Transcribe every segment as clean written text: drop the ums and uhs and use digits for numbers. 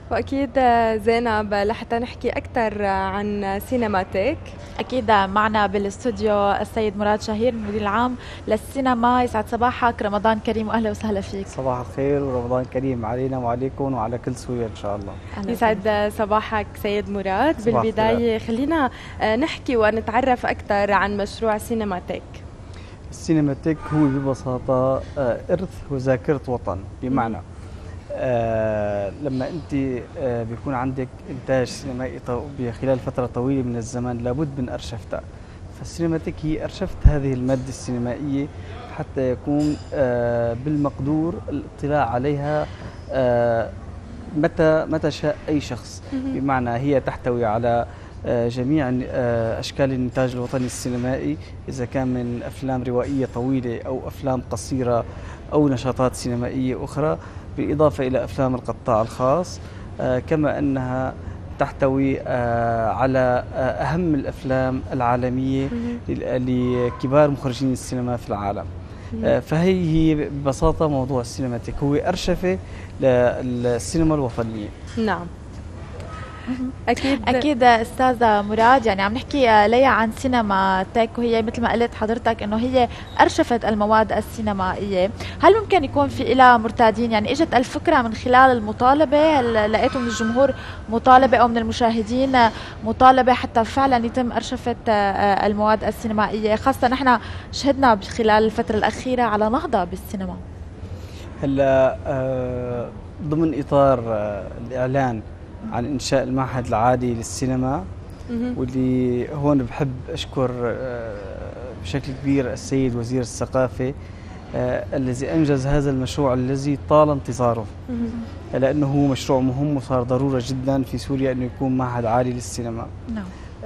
وأكيد زينب لحتى نحكي أكثر عن سينماتيك. أكيد معنا بالاستوديو السيد مراد شهير المدير العام للسينما. يسعد صباحك، رمضان كريم وأهلا وسهلا فيك. صباح الخير ورمضان كريم علينا وعليكم وعلى كل سوريا إن شاء الله. يسعد صباحك سيد مراد. بالبداية خلينا نحكي ونتعرف أكثر عن مشروع سينماتيك. السينماتيك هو ببساطة إرث وذاكرة وطن. بمعنى لما أنت بيكون عندك إنتاج سينمائي خلال فترة طويلة من الزمن لابد من أرشفتها. فالسينماتيك هي أرشفت هذه المادة السينمائية حتى يكون بالمقدور الاطلاع عليها متى شاء أي شخص. بمعنى هي تحتوي على جميع أشكال الإنتاج الوطني السينمائي، إذا كان من أفلام روائية طويلة أو أفلام قصيرة أو نشاطات سينمائية أخرى، بالإضافة إلى أفلام القطاع الخاص، كما أنها تحتوي على أهم الأفلام العالمية لكبار مخرجين السينما في العالم. فهي ببساطة موضوع السينماتيك هو أرشفة للسينما الوطنية. نعم أكيد أستاذة مراد، يعني عم نحكي ليا عن سينما تك، وهي مثل ما قلت حضرتك إنه هي أرشفت المواد السينمائية. هل ممكن يكون في إلها مرتادين؟ يعني إجت الفكرة من خلال المطالبة؟ هل لقيتوا من الجمهور مطالبة أو من المشاهدين مطالبة حتى فعلا يتم أرشفة المواد السينمائية؟ خاصة نحن شهدنا خلال الفترة الأخيرة على نهضة بالسينما. هلا ضمن إطار الإعلان عن إنشاء المعهد العالي للسينما، واللي هون بحب أشكر بشكل كبير السيد وزير الثقافة الذي أنجز هذا المشروع الذي طال انتظاره، لأنه هو مشروع مهم وصار ضرورة جدا في سوريا أنه يكون معهد عالي للسينما. نعم.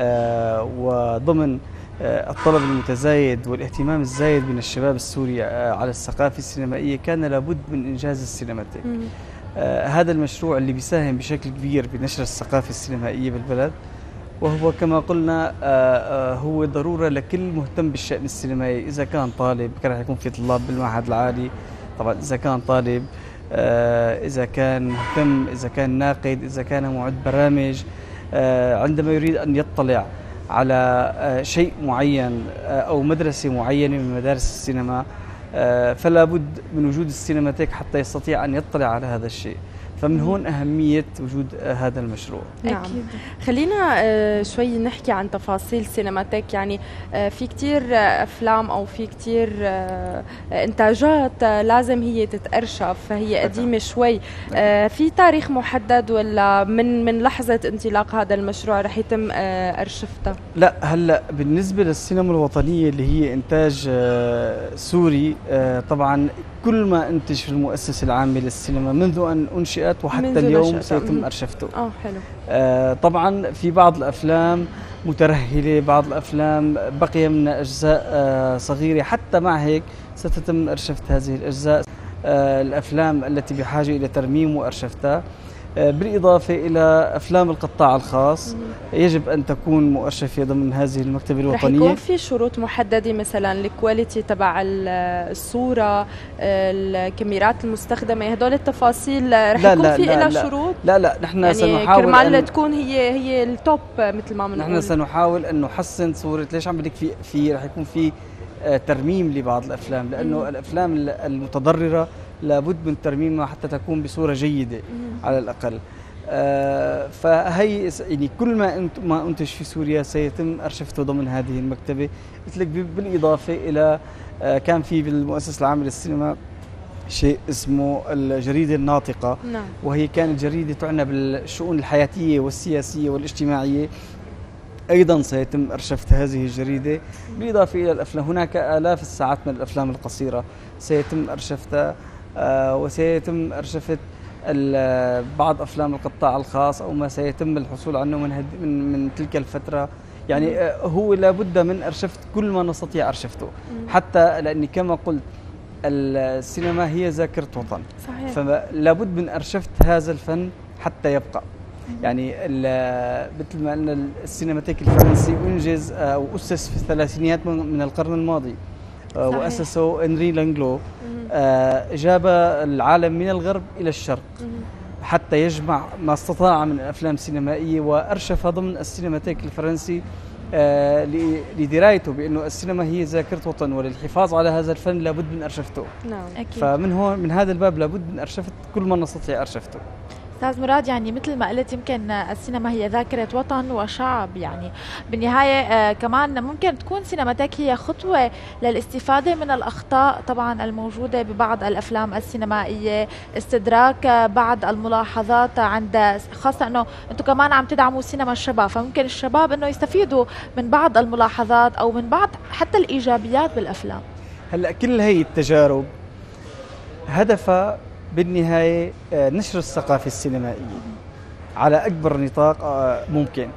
وضمن الطلب المتزايد والاهتمام الزايد من الشباب السوري على الثقافة السينمائية كان لابد من إنجاز السينماتيك. هذا المشروع اللي بيساهم بشكل كبير بنشر الثقافة السينمائية بالبلد، وهو كما قلنا هو ضرورة لكل مهتم بالشأن السينمائي. إذا كان طالب كان رح يكون في طلاب بالمعهد العالي طبعا، إذا كان طالب، إذا كان مهتم، إذا كان ناقد، إذا كان معد برامج، عندما يريد أن يطلع على شيء معين أو مدرسة معينة من مدارس السينما، فلا بد من وجود السينماتيك حتى يستطيع أن يطلع على هذا الشيء. فمن هون أهمية وجود هذا المشروع. نعم. أكيد. خلينا شوي نحكي عن تفاصيل سينماتيك. يعني في كتير أفلام أو في كتير إنتاجات لازم هي تتأرشف، فهي قديمة شوي. في تاريخ محدد ولا من لحظة انطلاق هذا المشروع رح يتم أرشفتها؟ لا، هلأ بالنسبة للسينما الوطنية اللي هي إنتاج سوري، طبعا كل ما أنتج في المؤسسة العامة للسينما منذ أن أنشئت وحتى اليوم سيتم أرشفته. حلو. طبعا في بعض الأفلام مترهلة، بعض الأفلام بقي من أجزاء صغيرة، حتى مع هيك ستتم أرشفة هذه الأجزاء. الأفلام التي بحاجة إلى ترميم وأرشفتها، بالإضافة إلى أفلام القطاع الخاص يجب أن تكون مؤرشفة ضمن هذه المكتبة الوطنية. رح يكون في شروط محددة مثلا الكواليتي تبع الصورة، الكاميرات المستخدمة، هدول التفاصيل رح يكون في لها شروط؟ لا نحن يعني سنحاول كرمال تكون هي التوب مثل ما بنقول. نحن سنحاول أن نحسن صورة. ليش عم بدك في رح يكون في ترميم لبعض الأفلام، لأنه الأفلام المتضررة لابد من ترميمها حتى تكون بصورة جيدة على الأقل. فهي يعني كل ما أنتج في سوريا سيتم أرشفته ضمن هذه المكتبة. قلت لك بالإضافة إلى كان في بالمؤسسة العامة للسينما شيء اسمه الجريدة الناطقة. نعم. وهي كانت جريدة تعنى بالشؤون الحياتية والسياسية والاجتماعية، أيضا سيتم أرشفة هذه الجريدة. بالإضافة إلى الأفلام، هناك آلاف الساعات من الأفلام القصيرة سيتم أرشفتها، وسيتم أرشفة بعض أفلام القطاع الخاص أو ما سيتم الحصول عنه من تلك الفترة. يعني هو لابد من أرشفة كل ما نستطيع أرشفته، حتى لأني كما قلت السينما هي ذاكرة وطن. صحيح. فلا بد من أرشفة هذا الفن حتى يبقى. يعني مثل ما أن السينماتيك الفرنسي أنجز أو أسس في الثلاثينيات من القرن الماضي، وأسسه إنري لانجلو، جاب العالم من الغرب إلى الشرق. حتى يجمع ما استطاع من أفلام سينمائية، وأرشف ضمن السينماتيك الفرنسي لدرايته بأنه السينما هي ذاكرة وطن، وللحفاظ على هذا الفن لابد من أرشفته. نعم أكيد. فمن هون من هذا الباب لابد من أرشفة كل ما نستطيع أرشفته. أستاذ مراد، يعني مثل ما قلت يمكن السينما هي ذاكرة وطن وشعب، يعني بالنهاية كمان ممكن تكون سينماتيك هي خطوة للاستفادة من الأخطاء طبعا الموجودة ببعض الأفلام السينمائية، استدراك بعض الملاحظات عند، خاصة أنه أنتم كمان عم تدعموا سينما الشباب، فممكن الشباب أنه يستفيدوا من بعض الملاحظات أو من بعض حتى الإيجابيات بالأفلام. هلأ كل هي التجارب هدفها بالنهاية نشر الثقافة السينمائية على أكبر نطاق ممكن،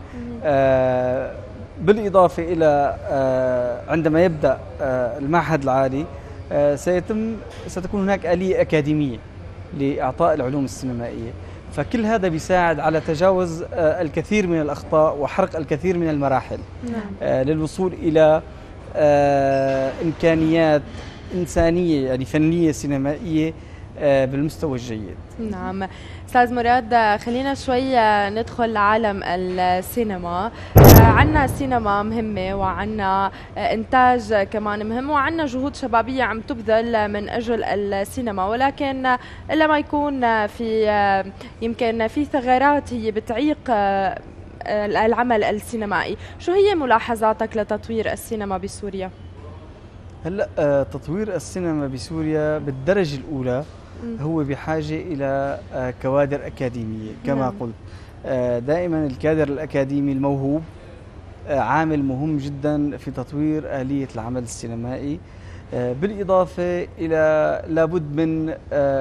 بالإضافة إلى عندما يبدأ المعهد العالي ستكون هناك آلية أكاديمية لإعطاء العلوم السينمائية، فكل هذا بيساعد على تجاوز الكثير من الأخطاء وحرق الكثير من المراحل للوصول إلى إمكانيات إنسانية يعني فنية سينمائية بالمستوى الجيد. نعم أستاذ مراد، خلينا شوي ندخل لعالم السينما. عنا سينما مهمة وعنا إنتاج كمان مهم وعنا جهود شبابية عم تبذل من أجل السينما، ولكن إلا ما يكون في يمكن في ثغرات هي بتعيق العمل السينمائي. شو هي ملاحظاتك لتطوير السينما بسوريا؟ هلأ تطوير السينما بسوريا بالدرجة الأولى هو بحاجة إلى كوادر أكاديمية كما قلت. دائما الكادر الأكاديمي الموهوب عامل مهم جدا في تطوير آلية العمل السينمائي، بالإضافة إلى لابد من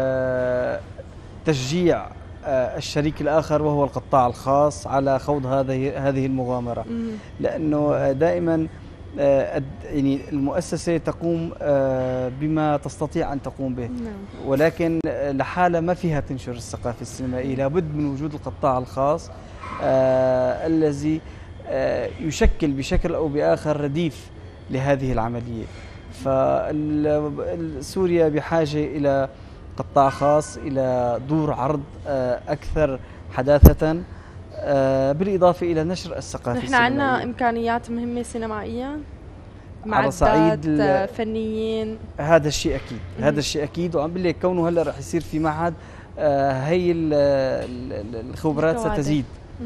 تشجيع الشريك الآخر وهو القطاع الخاص على خوض هذه المغامرة، لأنه دائما يعني المؤسسة تقوم بما تستطيع أن تقوم به، ولكن لحالة ما فيها تنشر الثقافة السينمائية، لابد من وجود القطاع الخاص الذي يشكل بشكل أو بآخر رديف لهذه العملية. فسوريا بحاجة إلى قطاع خاص، إلى دور عرض أكثر حداثة، بالإضافة إلى نشر الثقافة السينمائية. نحن عندنا إمكانيات مهمة سينمائية، معدات فنيين، هذا الشيء أكيد. هذا الشيء أكيد، وعم بقول لك كونه هلا رح يصير في معهد هي الخبرات ستزيد،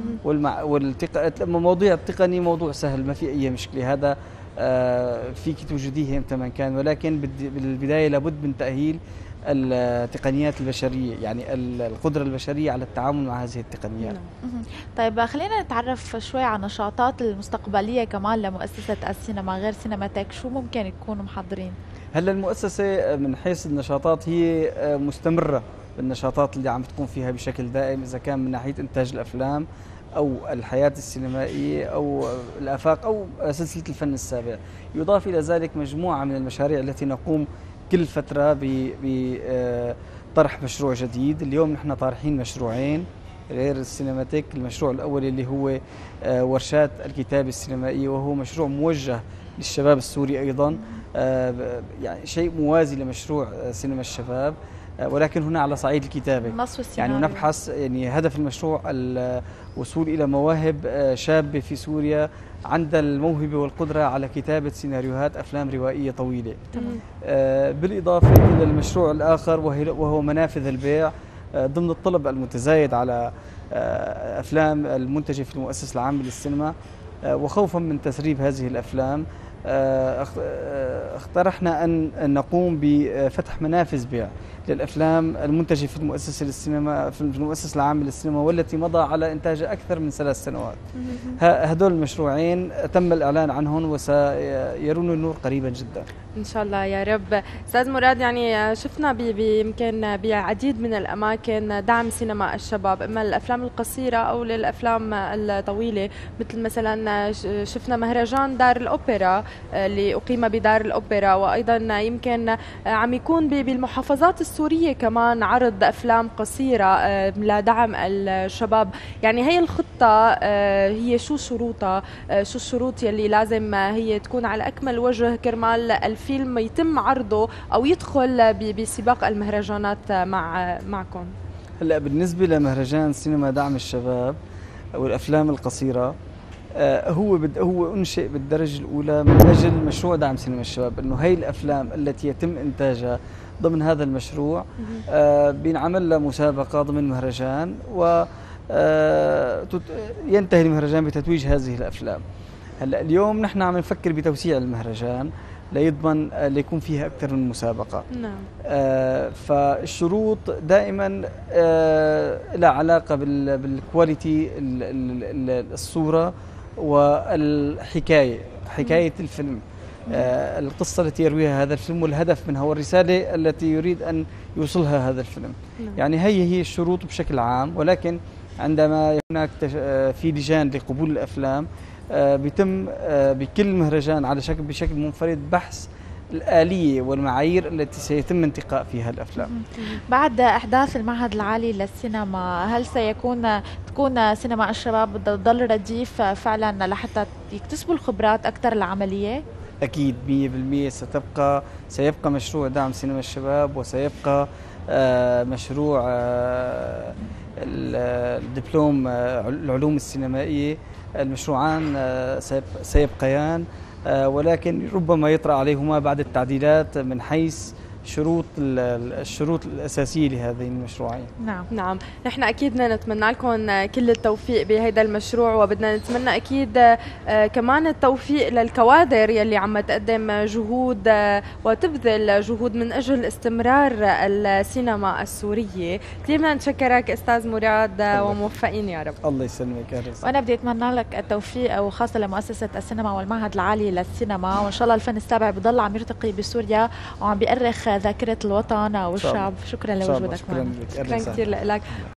مواضيع التقني موضوع سهل ما في أي مشكلة، هذا فيك توجديه متى ما كان، ولكن بالبداية لابد من تأهيل التقنيات البشرية، يعني القدرة البشرية على التعامل مع هذه التقنيات. طيب خلينا نتعرف شوي عن النشاطات المستقبلية كمان لمؤسسة السينما غير سينماتيك، شو ممكن يكونوا محضرين؟ هلا المؤسسة من حيث النشاطات هي مستمرة بالنشاطات اللي عم تقوم فيها بشكل دائم، إذا كان من ناحية إنتاج الأفلام أو الحياة السينمائية أو الآفاق أو سلسلة الفن السابع. يضاف إلى ذلك مجموعة من المشاريع التي نقوم كل فترة بطرح مشروع جديد. اليوم نحن طارحين مشروعين غير السينماتيك. المشروع الأول اللي هو ورشات الكتابة السينمائية، وهو مشروع موجه للشباب السوري أيضا، يعني شيء موازي لمشروع سينما الشباب، ولكن هنا على صعيد الكتابة. يعني نبحث، يعني هدف المشروع الوصول إلى مواهب شابة في سوريا عندها الموهبة والقدرة على كتابة سيناريوهات أفلام روائية طويلة. بالإضافة إلى المشروع الآخر وهو منافذ البيع ضمن الطلب المتزايد على أفلام المنتجة في المؤسسة العامة للسينما، وخوفا من تسريب هذه الأفلام اقترحنا أن نقوم بفتح منافذ بيع للأفلام المنتجة في المؤسسة للسينما في المؤسسة العامة للسينما، والتي مضى على إنتاجها أكثر من 3 سنوات. هدول المشروعين تم الإعلان عنهم وسيرون النور قريبا جدا إن شاء الله يا رب. أستاذ مراد، يعني شفنا يمكن بعديد من الأماكن دعم سينما الشباب، إما الأفلام القصيرة أو للأفلام الطويلة، مثل مثلا شفنا مهرجان دار الأوبرا اللي أقيم بدار الأوبرا، وأيضا يمكن عم يكون بالمحافظات السورية كمان عرض أفلام قصيرة لدعم الشباب. يعني هي الخطة هي شو شروطها؟ شو الشروط يلي لازم هي تكون على أكمل وجه كرمال الفيلم يتم عرضه أو يدخل بسباق المهرجانات معكم؟ هلا بالنسبة لمهرجان سينما دعم الشباب والأفلام القصيرة، هو أنشئ بالدرجة الأولى من أجل مشروع دعم سينما الشباب، إنه هي الأفلام التي يتم إنتاجها ضمن هذا المشروع بينعمل لها مسابقة ضمن مهرجان، و ينتهي المهرجان بتتويج هذه الأفلام. هلا اليوم نحن عم نفكر بتوسيع المهرجان ليضمن ليكون فيها أكثر من مسابقة. نعم. فالشروط دائما لها علاقة بالكواليتي الصورة والحكاية، حكاية الفيلم، القصة التي يرويها هذا الفيلم والهدف منها والرسالة التي يريد أن يوصلها هذا الفيلم. يعني هي الشروط بشكل عام، ولكن عندما هناك في لجان لقبول الأفلام بيتم بكل مهرجان بشكل منفرد بحث الآلية والمعايير التي سيتم انتقاء فيها الأفلام. بعد إحداث المعهد العالي للسينما، هل تكون سينما الشباب بدها تضل رديف فعلا لحتى يكتسبوا الخبرات أكثر العملية؟ أكيد 100% سيبقى مشروع دعم سينما الشباب، وسيبقى مشروع الدبلوم العلوم السينمائية. المشروعان سيبقيان، ولكن ربما يطرأ عليهما بعض التعديلات من حيث الشروط الأساسية لهذين المشروعين. نعم. نحن أكيد بدنا نتمنى لكم كل التوفيق بهذا المشروع، وبدنا نتمنى أكيد كمان التوفيق للكوادر يلي عم تقدم جهود وتبذل جهود من أجل استمرار السينما السورية. كثير بدنا نشكرك أستاذ مراد، وموفقين يا رب. الله يسلمك يا رزق. وأنا بدي أتمنى لك التوفيق، وخاصة لمؤسسة السينما والمعهد العالي للسينما، وإن شاء الله الفن السابع بضل عم يرتقي بسوريا وعم بيأرخ ذاكرة الوطن والشعب. شكرا لوجودك معنا. شكرا كثير لك.